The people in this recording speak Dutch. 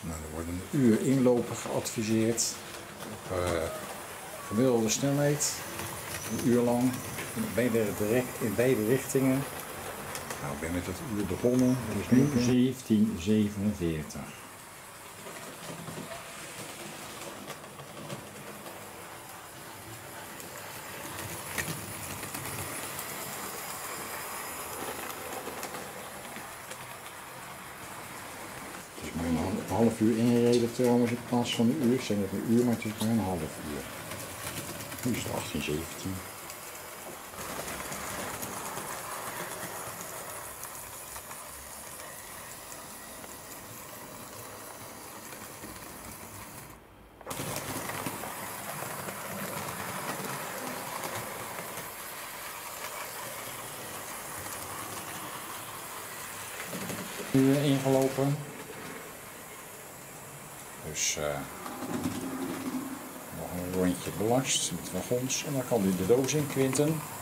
Nou, er wordt een uur inlopen geadviseerd. Op gemiddelde snelheid. Een uur lang. In beide richtingen. Nou, ik ben met het uur begonnen. Het is nu 17:47. Het is maar een half uur ingereden trouwens in plaats van een uur. Ik zeg net een uur, maar het is maar een half uur. Nu is het 18:17. Nu ingelopen. Dus nog een rondje belast met wagons en dan kan u de doos in, Quinten.